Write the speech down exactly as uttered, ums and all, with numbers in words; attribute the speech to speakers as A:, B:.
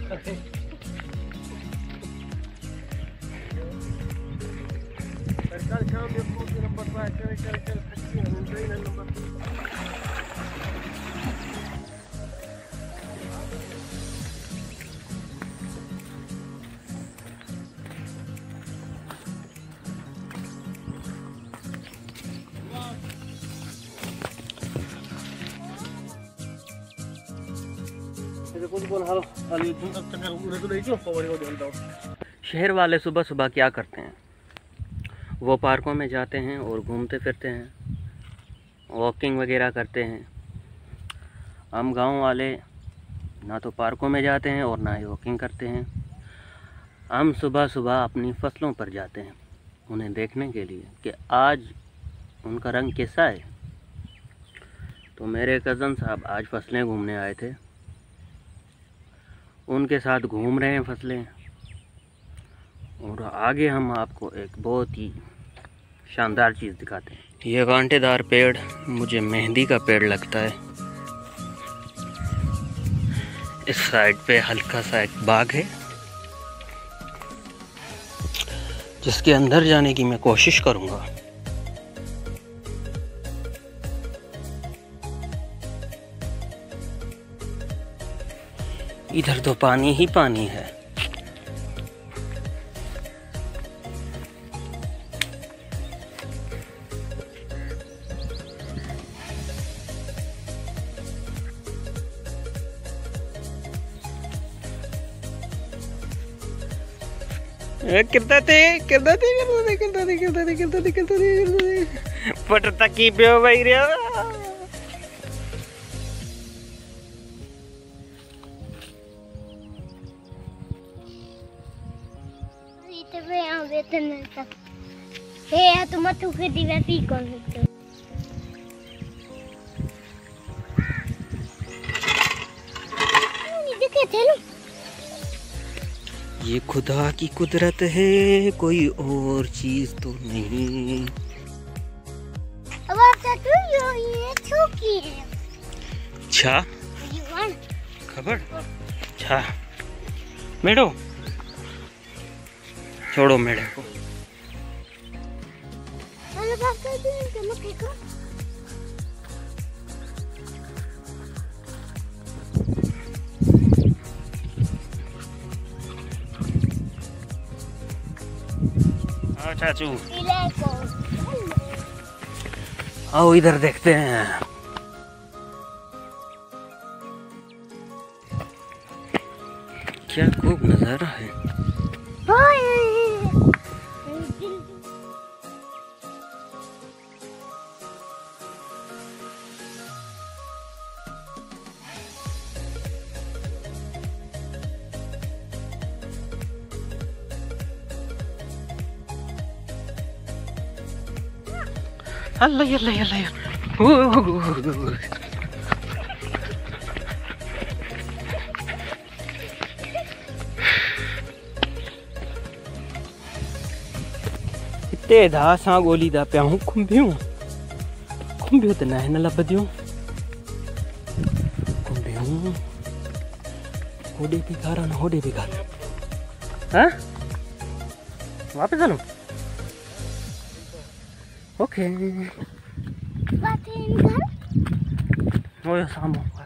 A: कल शाम में फोन नंबर पर चल चल चल अच्छी हम गई ना नंबर
B: शहर वाले सुबह सुबह क्या करते हैं, वो पार्कों में जाते हैं और घूमते फिरते हैं, वॉकिंग वगैरह करते हैं। हम गांव वाले ना तो पार्कों में जाते हैं और ना ही वॉकिंग करते हैं। हम सुबह सुबह अपनी फसलों पर जाते हैं उन्हें देखने के लिए कि आज उनका रंग कैसा है। तो मेरे कज़न साहब आज फसलें घूमने आए थे, उनके साथ घूम रहे हैं फसलें। और आगे हम आपको एक बहुत ही शानदार चीज़ दिखाते हैं। यह कांटेदार पेड़ मुझे मेहंदी का पेड़ लगता है। इस साइड पे हल्का सा एक बाग है जिसके अंदर जाने की मैं कोशिश करूँगा। इधर तो पानी ही पानी है। कितना थे कितना थे कितना थे कितना थे कितना थे कितना थे कितना थे पटता की पियो भाई रे।
C: हे तुम मत के दिवे पी कौन है देखे चलो।
B: ये खुदा की कुदरत है, कोई और चीज तो नहीं।
C: अब आप तो यो ये छोकी है।
B: अच्छा खबर अच्छा मेडो छोड़ो मेरे को। हाँ चाचू आओ इधर देखते हैं। क्या खूब नजारा है। अल्लाह अल्लाह अल्लाह इतने धासा गोली दा पिया हूँ खुंबियूं खुंबियूं तो न लभदियूं खुंबियूं होडे भी कारण होडे भी कारण। हाँ वापस चलो ओके वो सामो